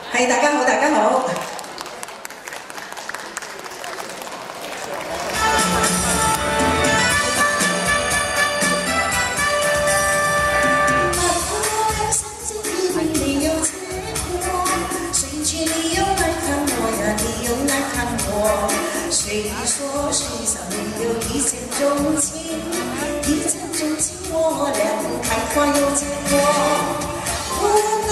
係大家好，大家好。谁说世上没有一见钟情？一见钟情，我俩开花有结果。无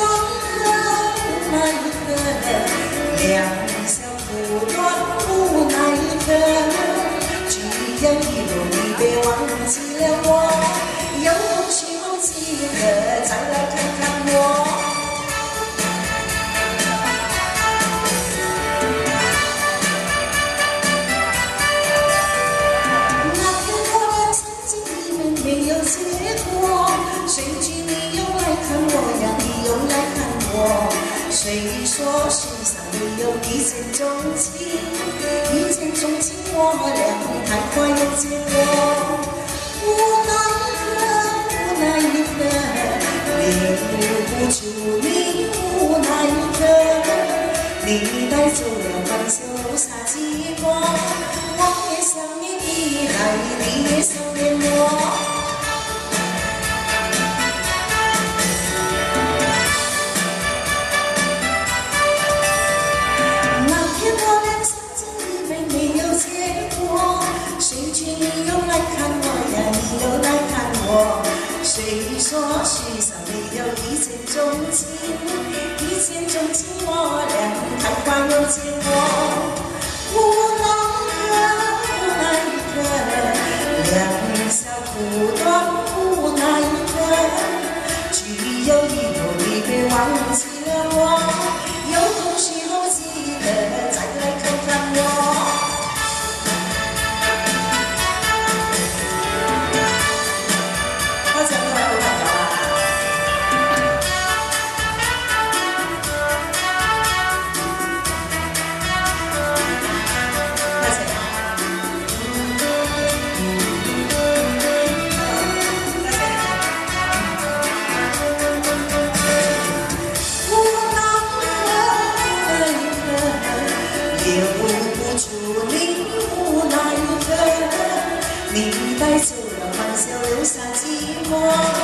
奈何，两小苦短，无奈何。只有一路你别忘记了我，有空时候记得再来看看我。 谁知你又来看我呀？你又来看我。谁说世上没有一见钟情？一见钟情，我俩太快有结果。无奈何，留不住你，无奈何。你带走了欢笑，留下寂寞。我也想念你来，你也想念我。 谁知你又来看我呀？你又来看我。谁说世上没有一见钟情？一见钟情，我俩太快有结果。无奈何，两小苦短，无奈何。只有一路你别忘记了我，有空时候记得再来看看我。 留不住你，无奈何。你带走了欢笑，留下寂寞。